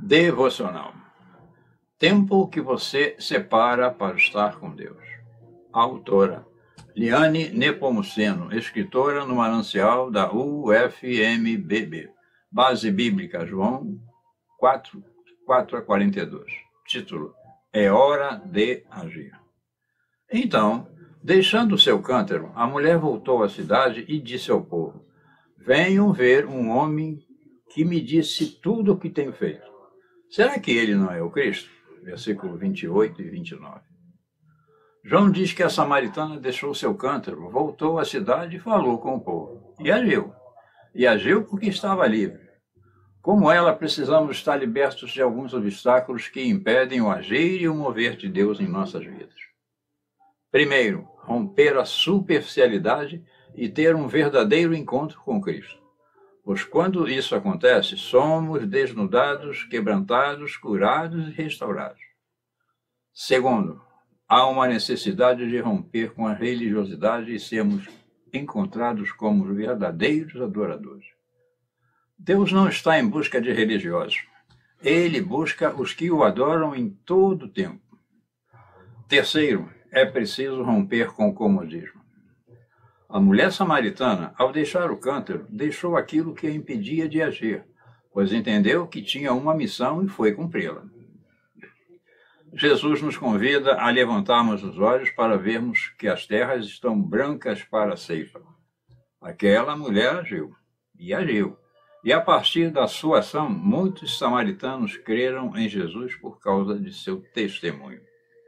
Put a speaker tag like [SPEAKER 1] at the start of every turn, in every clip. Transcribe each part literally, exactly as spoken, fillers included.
[SPEAKER 1] Devocional. Tempo que você separa para estar com Deus. Autora Liane Nepomuceno, escritora no Manancial da U F M B B. Base Bíblica João quatro, quatro a quarenta e dois. Título: É hora de agir. Então, deixando seu cântaro, a mulher voltou à cidade e disse ao povo: Venham ver um homem que me disse tudo o que tenho feito. Será que ele não é o Cristo? Versículo vinte e oito e vinte e nove. João diz que a samaritana deixou seu cântaro, voltou à cidade e falou com o povo. E agiu. E agiu porque estava livre. Como ela, precisamos estar libertos de alguns obstáculos que impedem o agir e o mover de Deus em nossas vidas. Primeiro, romper a superficialidade e ter um verdadeiro encontro com Cristo. Pois quando isso acontece, somos desnudados, quebrantados, curados e restaurados. Segundo, há uma necessidade de romper com a religiosidade e sermos encontrados como verdadeiros adoradores. Deus não está em busca de religiosos. Ele busca os que o adoram em todo o tempo. Terceiro, é preciso romper com o comodismo. A mulher samaritana, ao deixar o cântaro, deixou aquilo que a impedia de agir, pois entendeu que tinha uma missão e foi cumpri-la. Jesus nos convida a levantarmos os olhos para vermos que as terras estão brancas para a ceifa. Aquela mulher agiu, e agiu. E a partir da sua ação, muitos samaritanos creram em Jesus por causa de seu testemunho.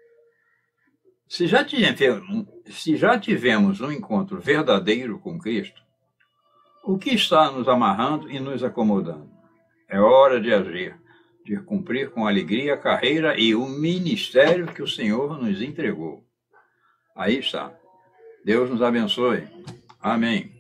[SPEAKER 1] Se já, tivemos, se já tivemos um encontro verdadeiro com Cristo, o que está nos amarrando e nos acomodando? É hora de agir, de cumprir com alegria a carreira e o ministério que o Senhor nos entregou. Aí está. Deus nos abençoe. Amém.